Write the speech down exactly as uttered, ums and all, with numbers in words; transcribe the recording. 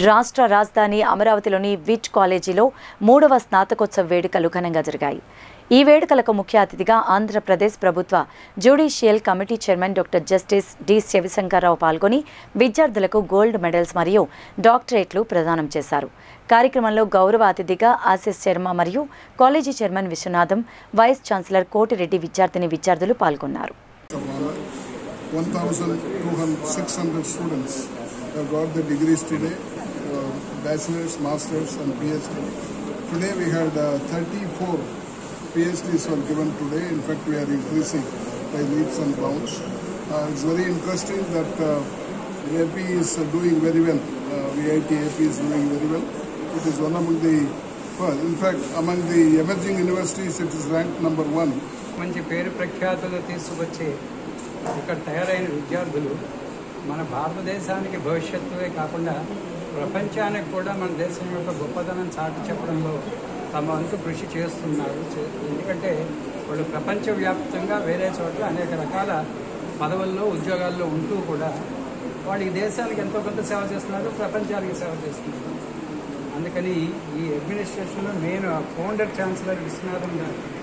రాష్ట్ర రాజధాని అమరావతిలోని విట్ కాలేజీలో మూడవ స్నాతకోత్సవ వేడుకలు ఘనంగా జరిగాయి. ఈ వేడుకలకు ముఖ్య అతిథిగా ఆంధ్రప్రదేశ్ ప్రభుత్వ judicial committee chairman doctor justice D Sivasankar Rao పాల్గొని విద్యార్థులకు గోల్డ్ మెడల్స్ మరియు డాక్టరేట్లు ప్రదానం చేశారు. కార్యక్రమంలో గౌరవ అతిథిగా ఆశీస్ శర్మ మరియు college chairman Viswanatham, vice chancellor Koti Reddy విద్యార్థిని విద్యార్థులు పాల్గొన్నారు. one thousand six hundred students have got the degrees today, uh, bachelor's, master's and PhD. Today we had uh, thirty-four PhDs were given today. In fact, we are increasing by leaps and bounds. Uh, it's very interesting that uh, A P is uh, doing very well. Uh, V I T A P is doing very well. It is one among the first. In fact, among the emerging universities, it is ranked number one. మంచి పేరు ప్రఖ్యాతులు తీసుకొచ్చి ఇక్కడ తయారైన విద్యార్థులు మన భారతదేశానికి భవిష్యత్తువే కాకుండా ప్రపంచానికి కూడా మన దేశం యొక్క గొప్పతనం చాటి చెప్పడంలో తమ వంతు కృషి చేస్తున్నారు. ఎందుకంటే వాళ్ళు ప్రపంచవ్యాప్తంగా వేరే చోట్ల అనేక రకాల పదవుల్లో ఉద్యోగాల్లో ఉంటూ కూడా వాళ్ళు ఈ దేశానికి ఎంతో కొంత సేవ చేస్తున్నారు, ప్రపంచానికి సేవ చేస్తున్నారు. అందుకని ఈ అడ్మినిస్ట్రేషన్లో నేను ఫౌండర్ ఛాన్సలర్ విశ్వనాథం గారు